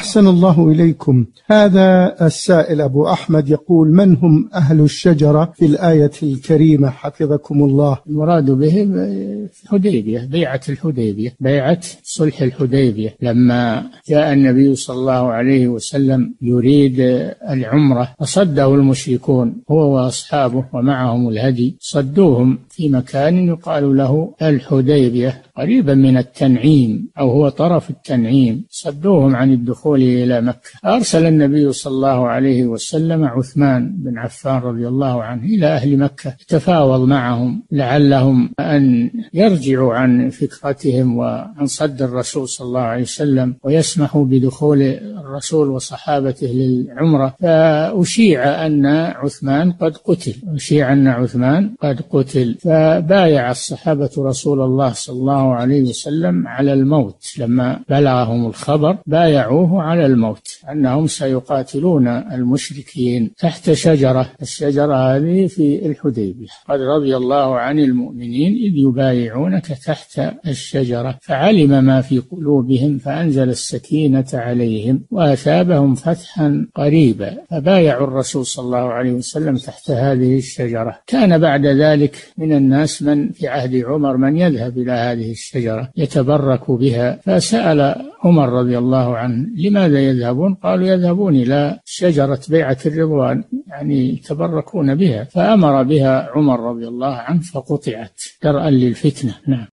أحسن الله إليكم. هذا السائل أبو أحمد يقول: من هم أهل الشجرة في الآية الكريمة حفظكم الله؟ المراد به الحديبية، بيعة الحديبية، بيعة صلح الحديبية، لما جاء النبي صلى الله عليه وسلم يريد العمرة فصده المشركون هو وأصحابه ومعهم الهدي، صدوهم في مكان يقال له الحديبية قريبا من التنعيم أو هو طرف التنعيم، صدوهم عن الدخول إلى مكة. أرسل النبي صلى الله عليه وسلم عثمان بن عفان رضي الله عنه إلى أهل مكة يتفاوض معهم لعلهم أن يرجعوا عن فكرتهم وعن صد الرسول صلى الله عليه وسلم ويسمحوا بدخول الرسول وصحابته للعمرة. فأشيع أن عثمان قد قتل، فبايع الصحابة رسول الله صلى الله عليه وسلم على الموت. لما بلغهم الخبر بايعوه على الموت، أنهم سيقاتلون المشركين تحت شجرة. الشجرة هذه في الحديبية. قد رضي الله عن المؤمنين إذ يبايعونك تحت الشجرة فعلم ما في قلوبهم فأنزل السكينة عليهم وأثابهم فتحا قريبا. فبايعوا الرسول صلى الله عليه وسلم تحت هذه الشجرة. كان بعد ذلك من الناس من في عهد عمر من يذهب إلى هذه الشجرة يتبرك بها، فسأل عمر رضي الله عنه: لماذا يذهبون؟ قالوا: يذهبون إلى شجرة بيعة الرضوان، يعني يتبركون بها. فأمر بها عمر رضي الله عنه فقطعت درءا للفتنة. نعم.